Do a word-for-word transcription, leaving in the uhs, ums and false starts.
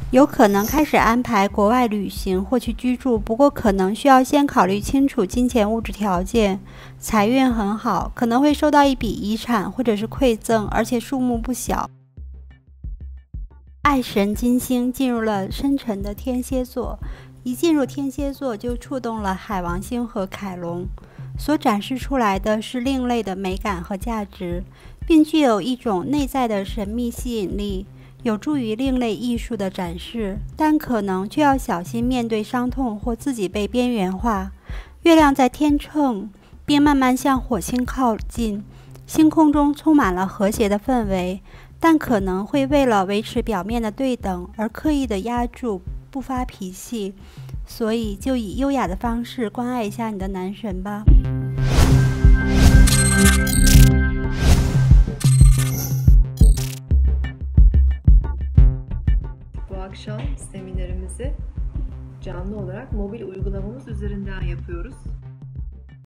有可能开始安排国外旅行或去居住，不过可能需要先考虑清楚金钱物质条件。财运很好，可能会收到一笔遗产或者是馈赠，而且数目不小。爱神金星进入了深沉的天蝎座，一进入天蝎座就触动了海王星和凯龙，所展示出来的是另类的美感和价值，并具有一种内在的神秘吸引力，有助于另类艺术的展示，但可能却要小心面对伤痛或自己被边缘化。月亮在天秤，并慢慢向火星靠近，星空中充满了和谐的氛围，但可能会为了维持表面的对等而刻意的压住，不发脾气，所以就以优雅的方式关爱一下你的男神吧。 Bu akşam seminerimizi canlı olarak mobil uygulamamız üzerinden yapıyoruz.